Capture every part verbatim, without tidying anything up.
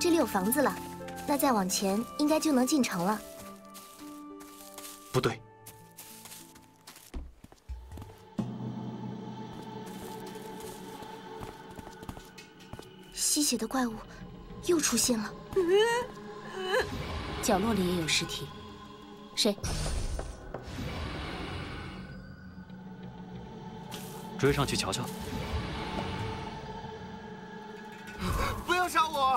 这里有房子了，那再往前应该就能进城了。 不对， 吸血的怪物又出现了， 角落里也有尸体，谁？ 追上去瞧瞧。 不要杀我！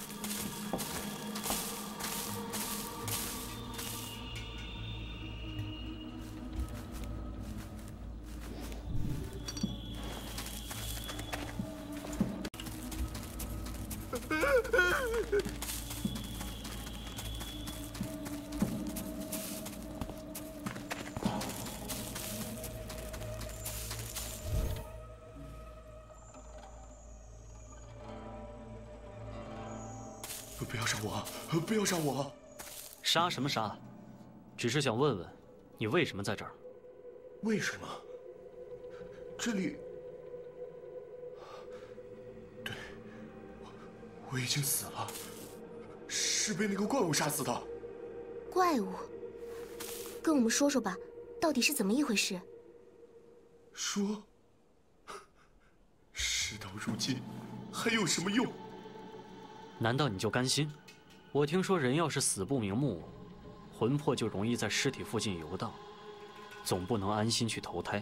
不要杀我！不要杀我！ 杀什么杀？只是想问问，你为什么在这儿？ 为什么？这里……对，我我已经死了，是被那个怪物杀死的。 怪物，跟我们说说吧，到底是怎么一回事？ 说，事到如今，还有什么用？ 难道你就甘心？我听说人要是死不瞑目，魂魄就容易在尸体附近游荡，总不能安心去投胎。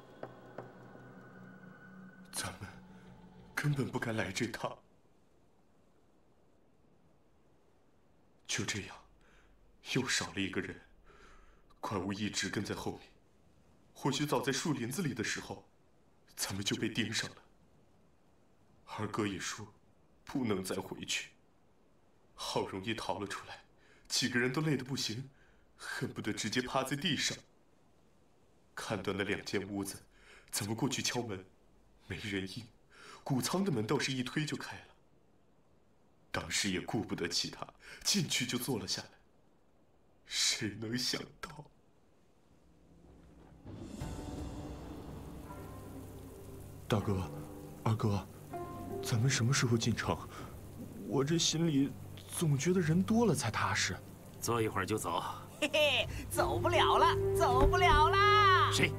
咱们根本不该来这趟。就这样，又少了一个人。怪物一直跟在后面，或许早在树林子里的时候，咱们就被盯上了。二哥也说，不能再回去。好容易逃了出来，几个人都累得不行，恨不得直接趴在地上。看断了两间屋子，咱们过去敲门，没人应。谷仓的门倒是一推就开了。当时也顾不得其他，进去就坐了下来。谁能想到？大哥，二哥，咱们什么时候进城？我这心里总觉得人多了才踏实。 坐一会儿就走。 嘿嘿，走不了了，走不了啦！ 谁？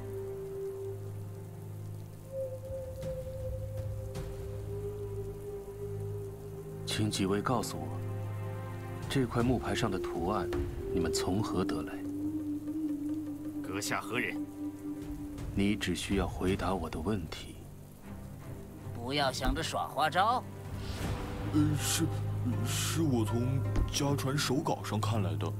请几位告诉我，这块木牌上的图案，你们从何得来？ 阁下何人？ 你只需要回答我的问题。 不要想着耍花招。 呃，是，是我从家传手稿上看来的。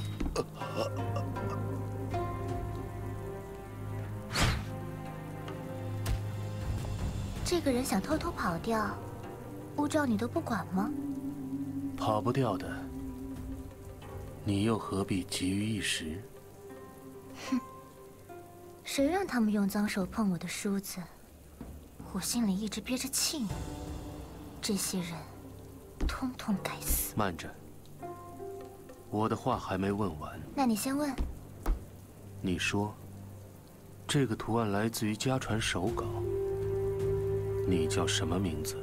这个人想偷偷跑掉，乌照你都不管吗？ 跑不掉的，你又何必急于一时？ 哼，谁让他们用脏手碰我的梳子？我心里一直憋着气呢。这些人，通通该死！ 慢着，我的话还没问完。 那你先问。 你说，这个图案来自于家传手稿。你叫什么名字？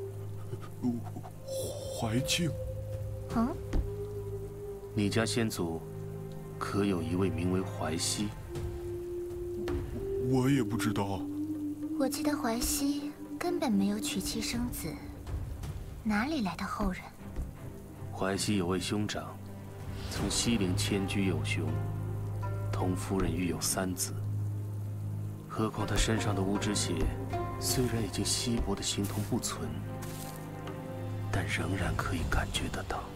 怀庆。 嗯？ 你家先祖可有一位名为怀西？ 我也不知道。 我记得怀西根本没有娶妻生子，哪里来的后人？ 怀西有位兄长，从西陵迁居有兄，同夫人育有三子。何况他身上的乌之血，虽然已经稀薄的形同不存，但仍然可以感觉得到。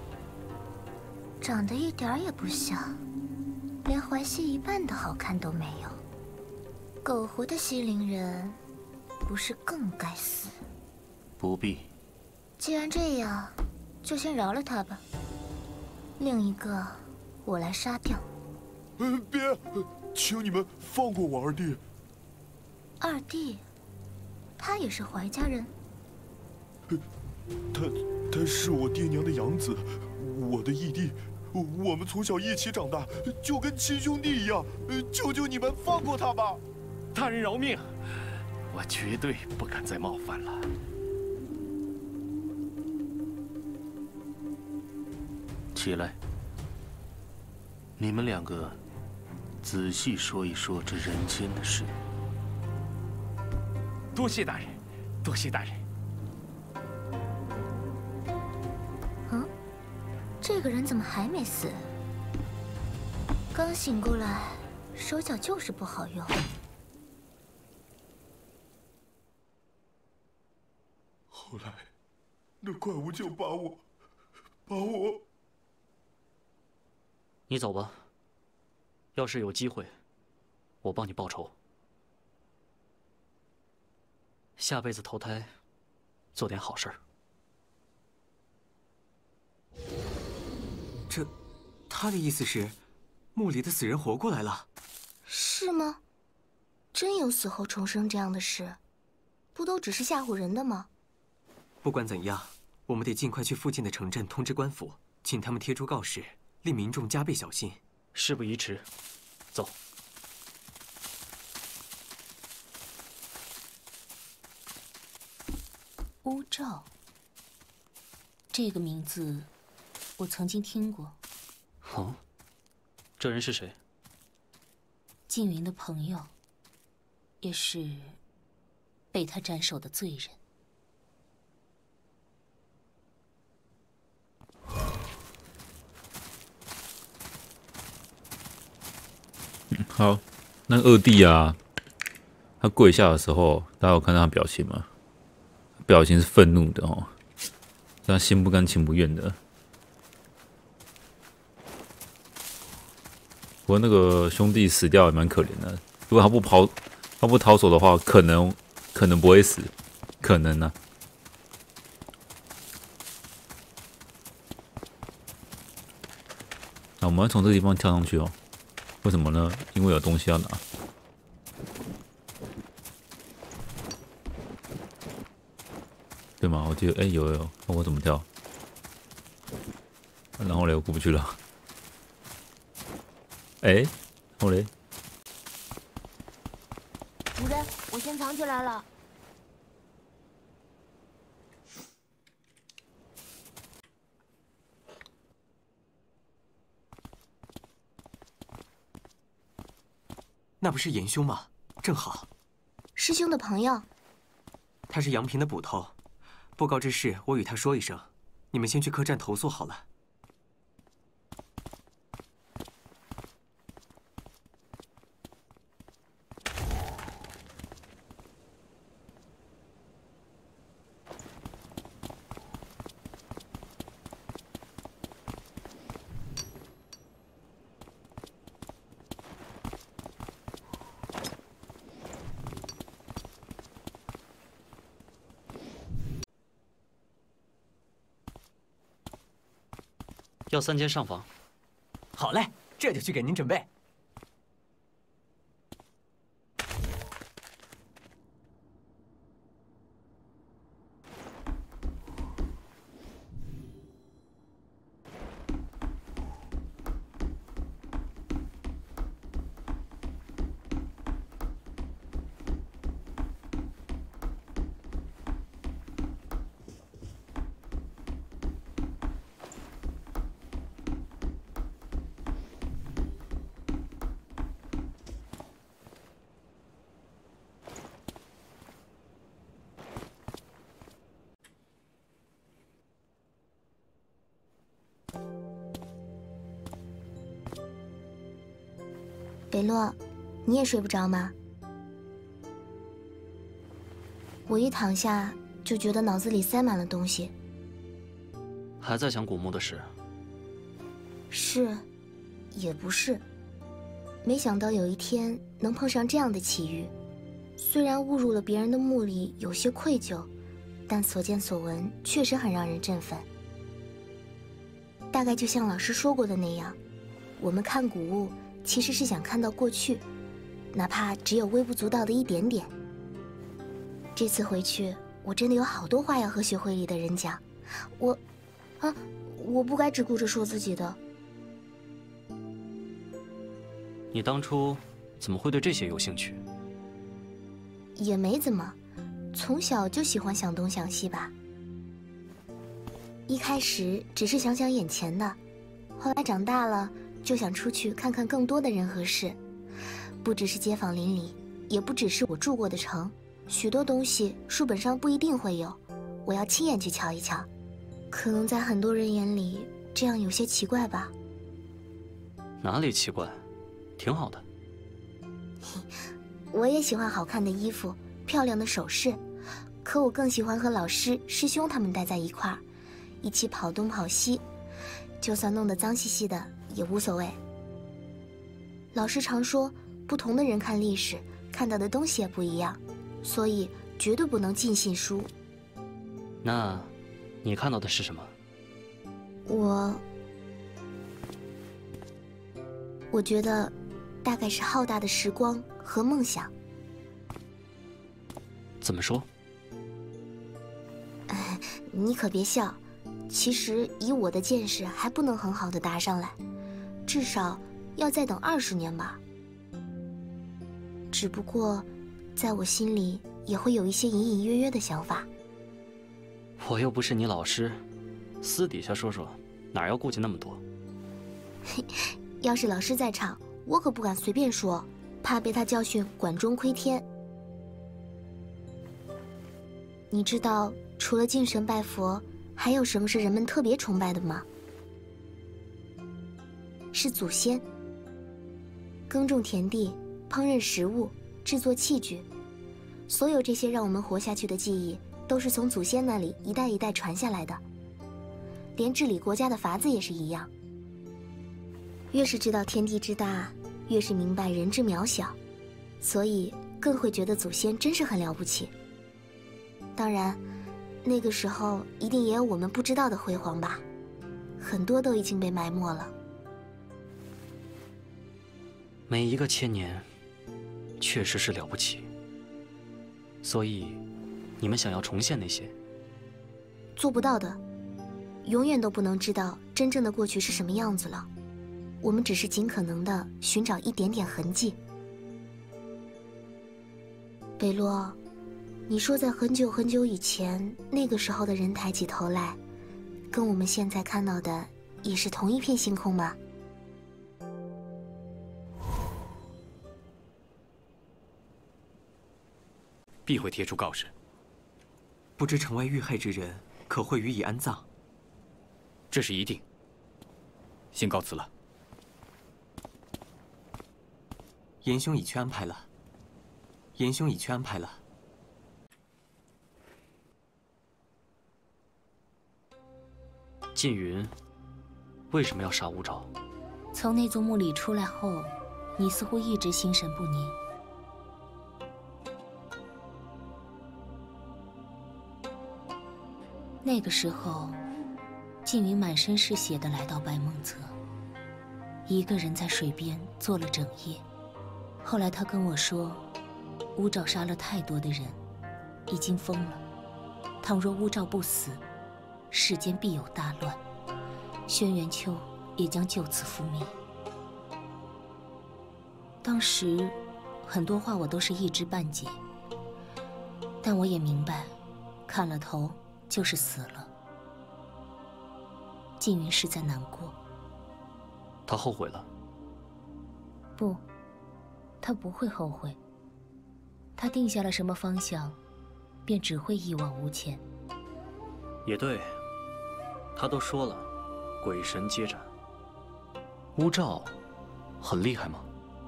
长得一点儿也不像，连怀西一半的好看都没有。苟活的西陵人，不是更该死？ 不必。 既然这样，就先饶了他吧。另一个，我来杀掉。 呃，别，请你们放过我二弟。 二弟，他也是怀家人。 他，他是我爹娘的养子，我的义弟。我们从小一起长大，就跟亲兄弟一样。求求你们放过他吧！ 大人饶命，我绝对不敢再冒犯了。 起来，你们两个仔细说一说这人间的事。 多谢大人，多谢大人。 嗯，这个人怎么还没死？刚醒过来，手脚就是不好用。 后来，那怪物就把我，把我…… 你走吧。要是有机会，我帮你报仇。下辈子投胎，做点好事儿。 这，他的意思是，墓里的死人活过来了？ 是吗？真有死后重生这样的事？不都只是吓唬人的吗？ 不管怎样，我们得尽快去附近的城镇通知官府，请他们贴出告示，令民众加倍小心。 事不宜迟，走。 乌照，这个名字我曾经听过。 哦，这人是谁？ 静云的朋友，也是被他斩首的罪人。 嗯，好，那二弟啊，他跪下的时候，大家有看到他表情吗？表情是愤怒的哦，他心不甘情不愿的。不过那个兄弟死掉也蛮可怜的，如果他不跑，他不逃走的话，可能可能不会死，可能呢、啊。那我们要从这个地方跳上去哦。为什么呢？因为有东西要拿。对吗？我记得，哎、欸，有有有，那我怎么跳？然后嘞，我过不去了。哎、欸，后嘞。 主人，我先藏起来了。 那不是严兄吗？正好。 师兄的朋友。 他是杨平的捕头，不告之事，我与他说一声。你们先去客栈投宿好了。 要三间上房。 好嘞，这就去给您准备。 北洛，你也睡不着吗？我一躺下就觉得脑子里塞满了东西。 还在想古墓的事？ 是，也不是。没想到有一天能碰上这样的奇遇。虽然误入了别人的墓里，有些愧疚，但所见所闻确实很让人振奋。大概就像老师说过的那样，我们看古物其实是想看到过去，哪怕只有微不足道的一点点。这次回去，我真的有好多话要和学会里的人讲。我，啊，我不该只顾着说自己的。 你当初怎么会对这些有兴趣？ 也没怎么，从小就喜欢想东想西吧。一开始只是想想眼前的， 后来长大了，就想出去看看更多的人和事，不只是街坊邻里，也不只是我住过的城，许多东西书本上不一定会有，我要亲眼去瞧一瞧。可能在很多人眼里，这样有些奇怪吧。 哪里奇怪？挺好的。 我也喜欢好看的衣服、漂亮的首饰，可我更喜欢和老师、师兄他们待在一块儿，一起跑东跑西，就算弄得脏兮兮的也无所谓。老师常说，不同的人看历史，看到的东西也不一样，所以绝对不能尽信书。 那，你看到的是什么？ 我，我觉得，大概是浩大的时光和梦想。 怎么说？ 哎，你可别笑，其实以我的见识，还不能很好的答上来，至少要再等二十年吧。只不过，在我心里也会有一些隐隐约约的想法。 我又不是你老师，私底下说说，哪要顾及那么多？ 要是老师在场，我可不敢随便说，怕被他教训管中窥天。你知道，除了敬神拜佛，还有什么是人们特别崇拜的吗？是祖先。耕种田地，烹饪食物，制作器具，所有这些让我们活下去的记忆，都是从祖先那里一代一代传下来的。连治理国家的法子也是一样。越是知道天地之大，越是明白人之渺小，所以更会觉得祖先真是很了不起。当然，那个时候一定也有我们不知道的辉煌吧，很多都已经被埋没了。 每一个千年，确实是了不起。所以，你们想要重现那些？ 做不到的，永远都不能知道真正的过去是什么样子了。我们只是尽可能的寻找一点点痕迹。北洛，你说在很久很久以前，那个时候的人抬起头来，跟我们现在看到的也是同一片星空吗？ 必会贴出告示。 不知城外遇害之人，可会予以安葬？ 这是一定。先告辞了。 严兄已去安排了。严兄已去安排了。 缙云为什么要杀乌兆？ 从那座墓里出来后，你似乎一直心神不宁。那个时候，缙云满身是血的来到白梦侧，一个人在水边坐了整夜。后来他跟我说，乌兆杀了太多的人，已经疯了。倘若乌兆不死，世间必有大乱，轩辕丘也将就此覆灭。当时，很多话我都是一知半解，但我也明白，砍了头就是死了。缙云实在难过。 他后悔了？ 不，他不会后悔。他定下了什么方向，便只会一往无前。 也对，他都说了，鬼神皆斩。乌兆很厉害吗？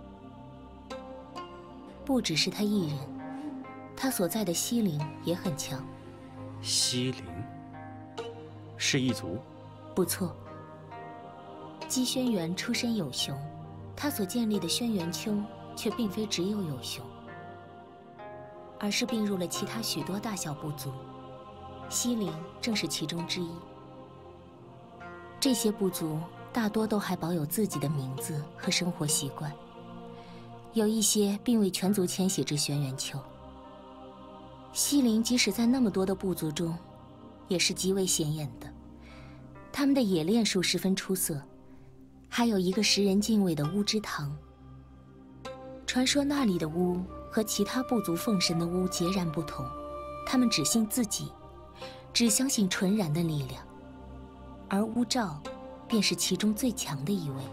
不只是他一人，他所在的西陵也很强。 西陵是一族？ 不错。姬轩辕出身有熊，他所建立的轩辕丘却并非只有有熊，而是并入了其他许多大小部族，西陵正是其中之一。这些部族大多都还保有自己的名字和生活习惯，有一些并未全族迁徙至轩辕丘。西陵即使在那么多的部族中，也是极为显眼的。他们的冶炼术十分出色，还有一个食人敬畏的巫之堂。传说那里的巫和其他部族奉神的巫截然不同，他们只信自己，只相信纯然的力量。而巫兆便是其中最强的一位。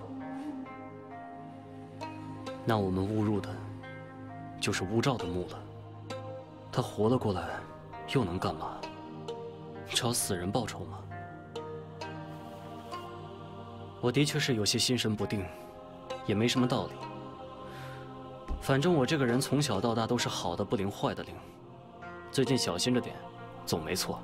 那我们误入的，就是乌兆的墓了。他活了过来，又能干嘛？找死人报仇吗？我的确是有些心神不定，也没什么道理。反正我这个人从小到大都是好的不灵，坏的灵。最近小心着点，总没错。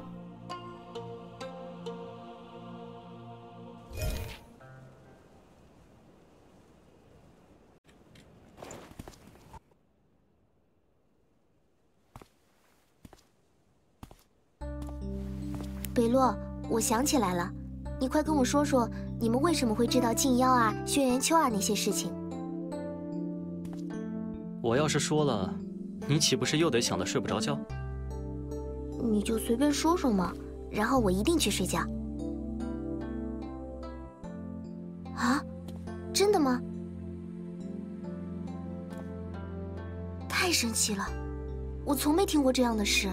北洛，我想起来了，你快跟我说说，你们为什么会知道禁妖啊、轩辕丘啊那些事情？ 我要是说了，你岂不是又得想得睡不着觉？ 你就随便说说嘛，然后我一定去睡觉。啊，真的吗？太神奇了，我从没听过这样的事。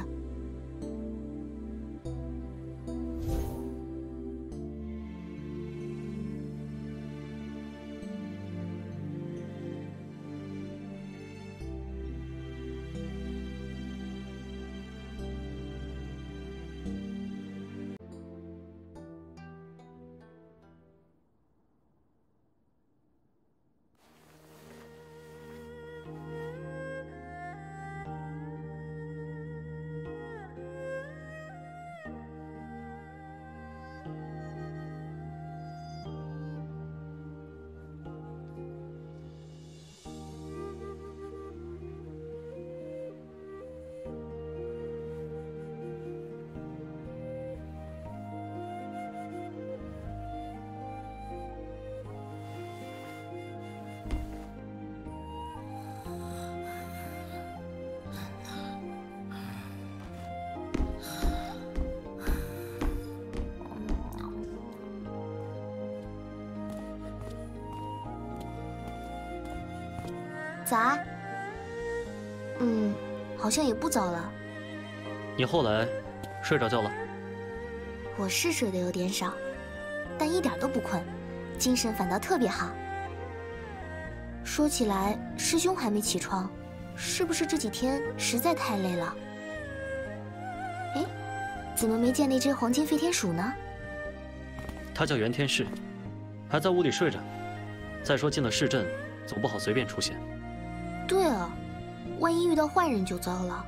早啊。嗯，好像也不早了。 你后来睡着觉了？ 我是睡得有点少，但一点都不困，精神反倒特别好。说起来，师兄还没起床，是不是这几天实在太累了？哎，怎么没见那只黄金飞天鼠呢？ 它叫袁天士，还在屋里睡着。再说进了市镇，总不好随便出现。 对啊，万一遇到坏人就糟了。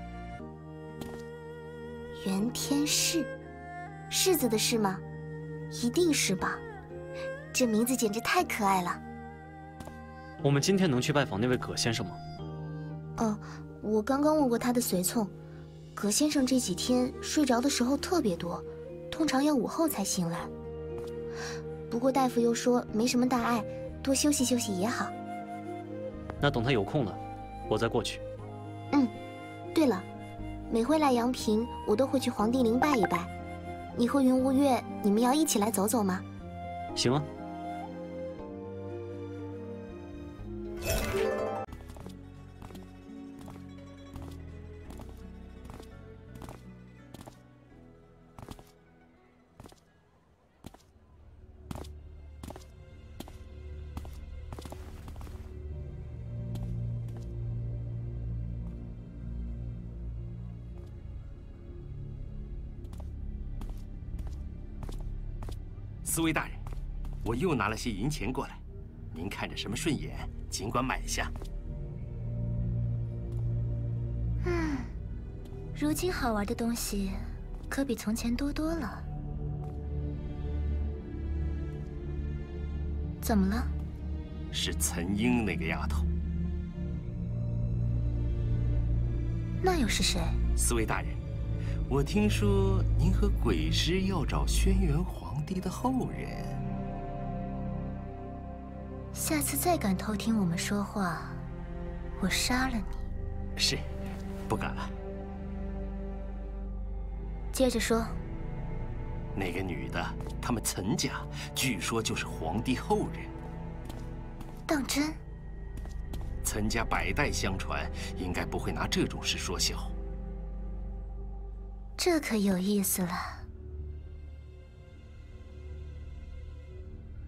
袁天士，柿子的柿吗？一定是吧？这名字简直太可爱了。 我们今天能去拜访那位葛先生吗？ 哦，我刚刚问过他的随从，葛先生这几天睡着的时候特别多，通常要午后才醒来。不过大夫又说没什么大碍，多休息休息也好。 那等他有空了，我再过去。 嗯，对了，每回来阳平，我都会去黄帝陵拜一拜。你和云无月，你们要一起来走走吗？ 行啊。 司卫大人，我又拿了些银钱过来，您看着什么顺眼，尽管买下。 嗯，如今好玩的东西可比从前多多了。怎么了？ 是岑英那个丫头。 那又是谁？ 司卫大人，我听说您和鬼师要找轩辕皇帝的后人。 下次再敢偷听我们说话，我杀了你。 是，不敢了。 接着说。 那个女的，他们岑家据说就是皇帝后人。 当真？ 岑家百代相传，应该不会拿这种事说笑。 这可有意思了。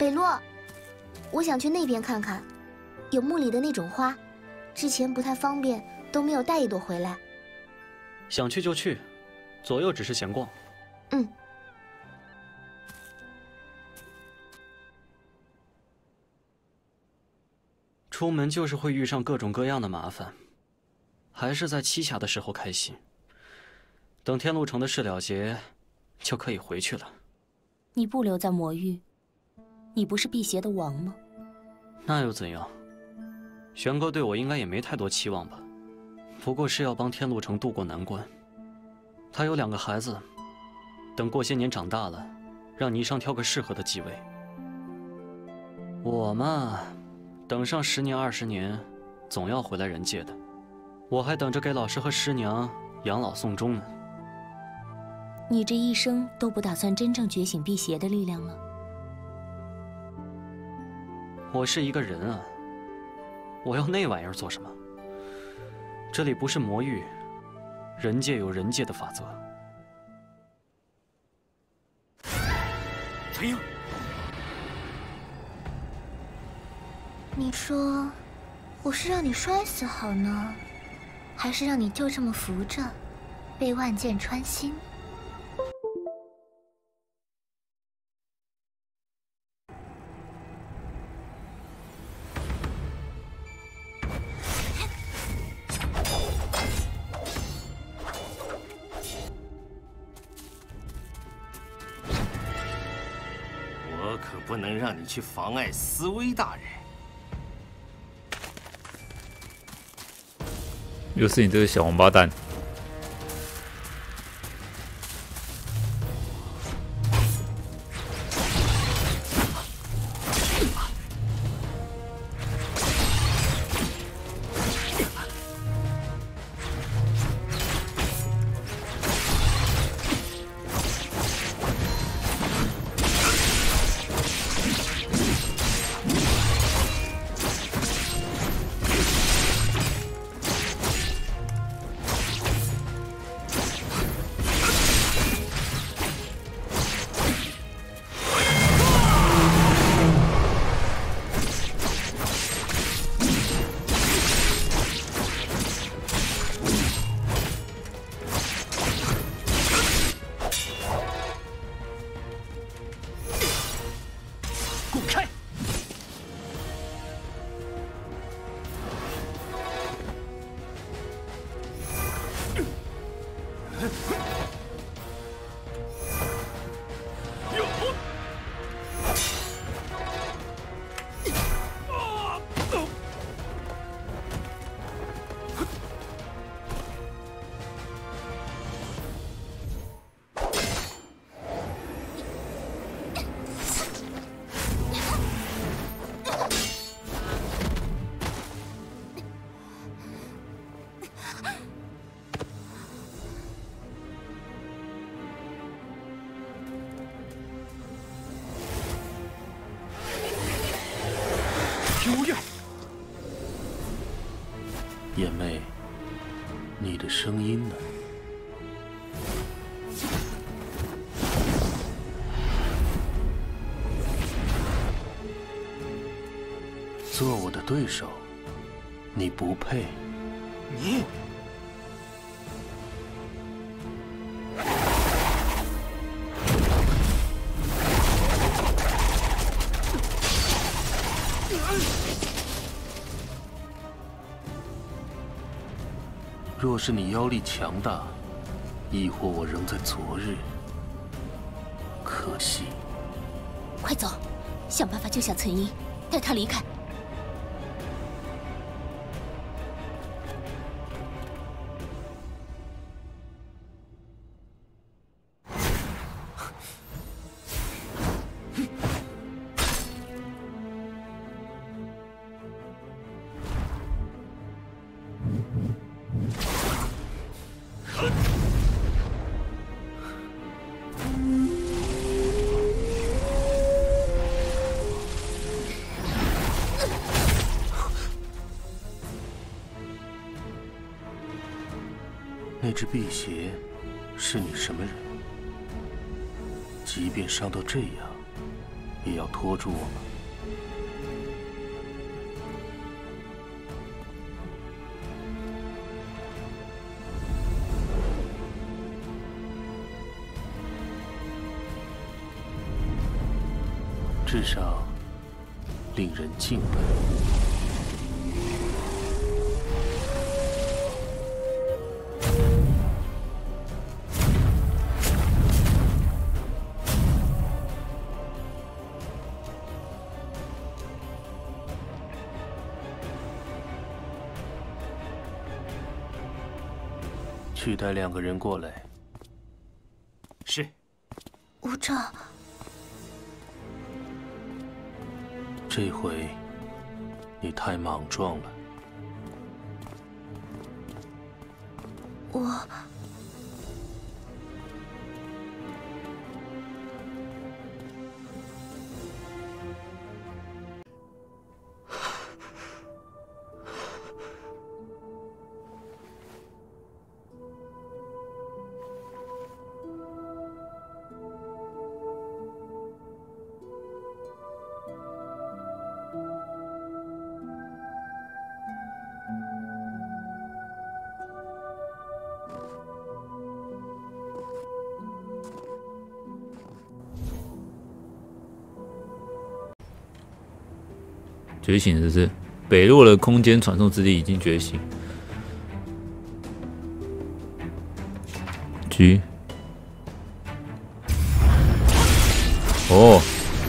北洛，我想去那边看看，有墓里的那种花，之前不太方便，都没有带一朵回来。 想去就去，左右只是闲逛。 嗯。 出门就是会遇上各种各样的麻烦，还是在栖霞的时候开心。等天禄城的事了结，就可以回去了。 你不留在魔域，你不是辟邪的王吗？ 那又怎样？玄哥对我应该也没太多期望吧，不过是要帮天禄城渡过难关。他有两个孩子，等过些年长大了，让霓裳挑个适合的继位。我嘛，等上十年二十年，总要回来人界的。我还等着给老师和师娘养老送终呢。 你这一生都不打算真正觉醒辟邪的力量吗？ 我是一个人啊，我要那玩意儿做什么？这里不是魔域，人界有人界的法则。 陈英， 你说，我是让你摔死好呢，还是让你就这么扶着，被万箭穿心？ 我可不能让你去妨碍思威大人。 又是你这个小王八蛋！ 幽怨， 眼妹，你的声音呢？做我的对手，你不配。 你。 若是你妖力强大，亦或我仍在昨日，可惜。 快走，想办法救下岑英，带他离开。 那只辟邪是你什么人？即便伤到这样， 也要拖住我吗？至少令人敬畏。去带两个人过来。 是。 无照。 这回你太莽撞了。 我。 觉醒，这是北落的空间传送之力已经觉醒。G。哦。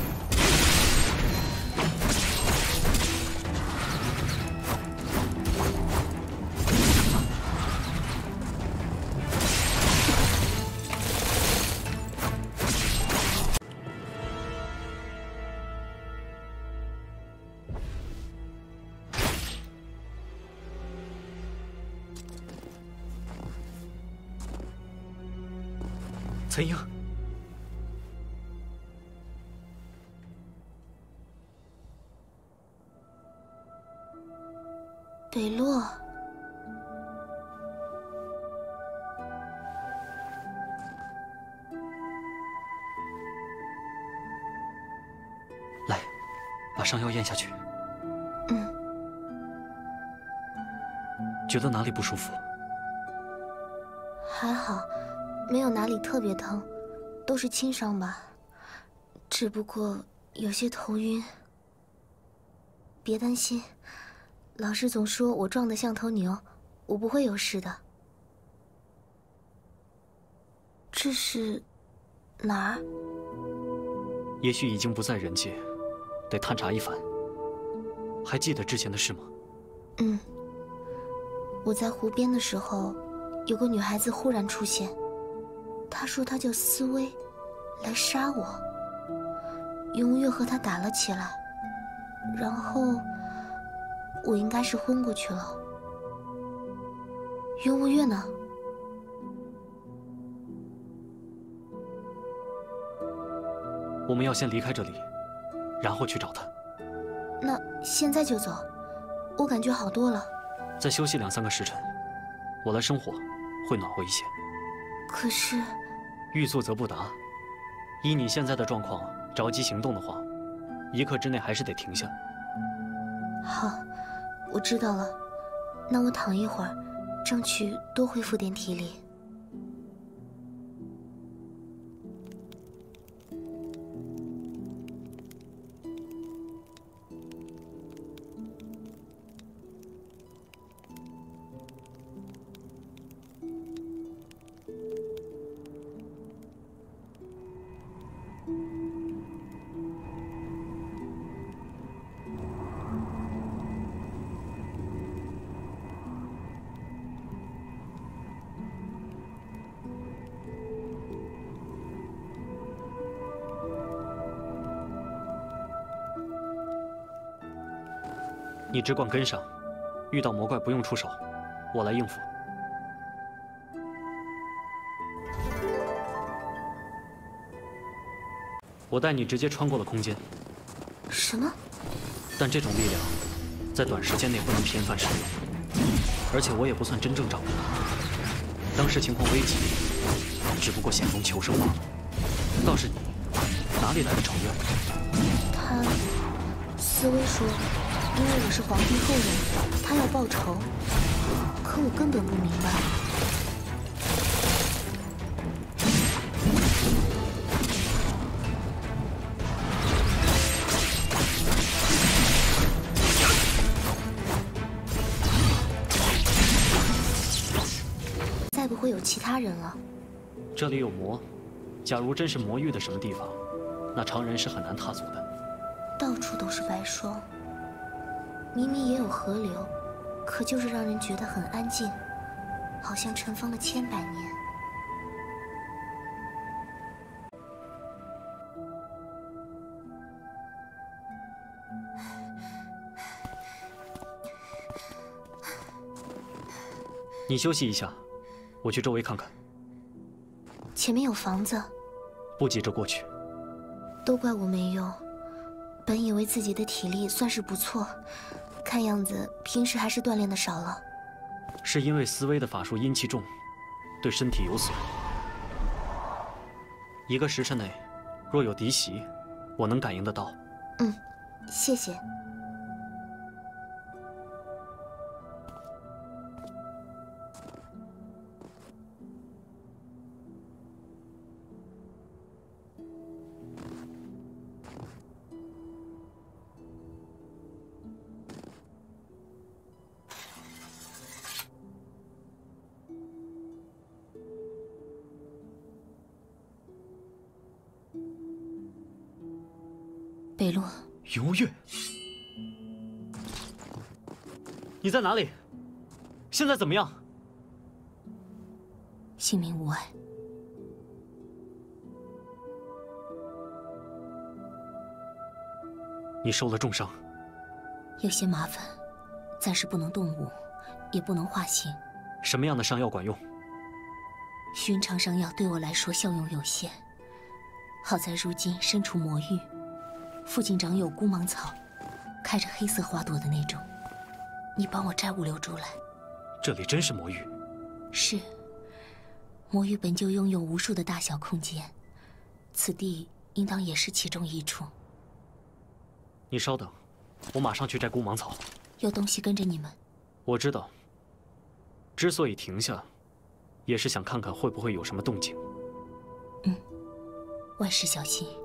岑英， 北落。 来，把伤药咽下去。 嗯。 觉得哪里不舒服？ 还好。没有哪里特别疼，都是轻伤吧。只不过有些头晕。别担心，老师总说我壮得像头牛，我不会有事的。这是哪儿？ 也许已经不在人界，得探查一番。还记得之前的事吗？ 嗯。我在湖边的时候，有个女孩子忽然出现。他说他叫思薇，来杀我。云无月和他打了起来，然后我应该是昏过去了。云无月呢？ 我们要先离开这里，然后去找他。 那现在就走？我感觉好多了。 再休息两三个时辰，我来生火，会暖和一些。 可是， 欲速则不达。依你现在的状况，着急行动的话，一刻之内还是得停下。 好，我知道了。那我躺一会儿，争取多恢复点体力。 你只管跟上，遇到魔怪不用出手，我来应付。我带你直接穿过了空间。 什么？ 但这种力量，在短时间内不能频繁使用，而且我也不算真正掌握。当时情况危急，只不过险中求生罢了。倒是你，哪里来的仇怨？ 他，思薇说，因为我是皇帝后人，他要报仇。可我根本不明白。再不会有其他人了。 这里有魔，假如真是魔域的什么地方，那常人是很难踏足的。 到处都是白霜，明明也有河流，可就是让人觉得很安静，好像尘封了千百年。 你休息一下，我去周围看看。 前面有房子， 不急着过去。 都怪我没用。本以为自己的体力算是不错，看样子平时还是锻炼的少了。 是因为思薇的法术阴气重，对身体有损。一个时辰内，若有敌袭，我能感应得到。 嗯，谢谢。 北洛， 游月，你在哪里？现在怎么样？ 性命无碍。 你受了重伤， 有些麻烦，暂时不能动武，也不能化形。 什么样的伤药管用？ 寻常伤药对我来说效用有限，好在如今身处魔域。附近长有孤芒草，开着黑色花朵的那种。你帮我摘五六株来。 这里真是魔域？ 是，魔域本就拥有无数的大小空间，此地应当也是其中一处。 你稍等，我马上去摘孤芒草。 有东西跟着你们？ 我知道。之所以停下，也是想看看会不会有什么动静。 嗯，万事小心。